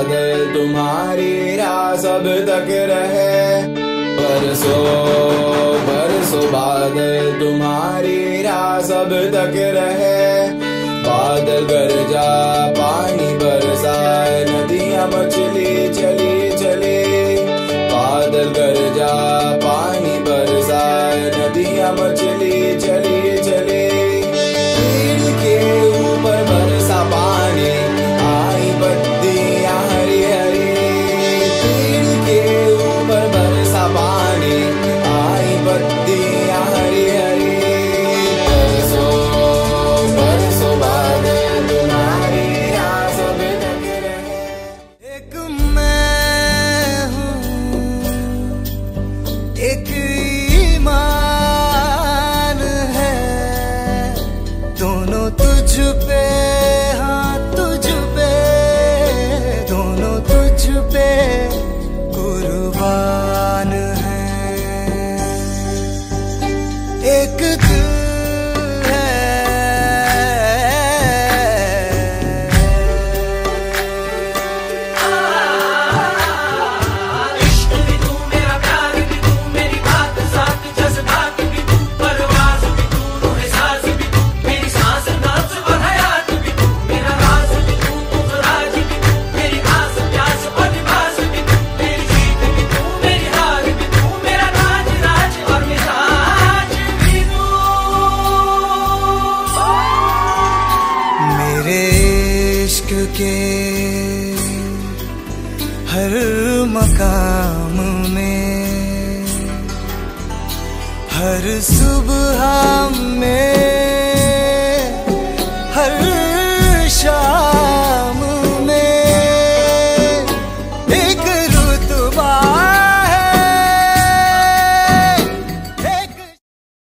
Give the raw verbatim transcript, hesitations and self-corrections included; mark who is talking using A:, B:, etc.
A: बादल तुम्हारी राह सब तक रहे। बरसों बरसों बादल तुम्हारी राह सब तक रहे। बादल गरजा पानी बरसाए नदियां मछली चली चली। बादल गरजा पानी बरसाए नदियां मछली चली चली। पेड़ के ऊपर बरसा पानी आई पत्तियां हरी हरी। पेड़ के ऊपर बरसा पानी आई पत्तियां हरी हरी। बरसों बरसों बादल तुम्हारी राह सब तक रहे।
B: एक मैं हूँ एक ईमान है, दोनों तुझ पे, हाँ तुझ पे, दोनों तुझ पे कुर्बान है। एक दिल है,
C: इश्क भी तू, मेरा प्यार भी तू, मेरी बात साथ जज्बात भी तू, परवाज़ भी तू, रूह साज़ भी तू, मेरी सांस नाज़ और हयात भी तू, मेरा राज़ भी तू, मुखराज भी तू, मेरी आस प्यास और लिबास भी तू, मेरी जीत भी तू, मेरी हार भी तू, मेरा राज राज और मिजाज भी तू।
B: मेरे इश्क के हर मकाम में, हर सुबह में, हर शाम में एक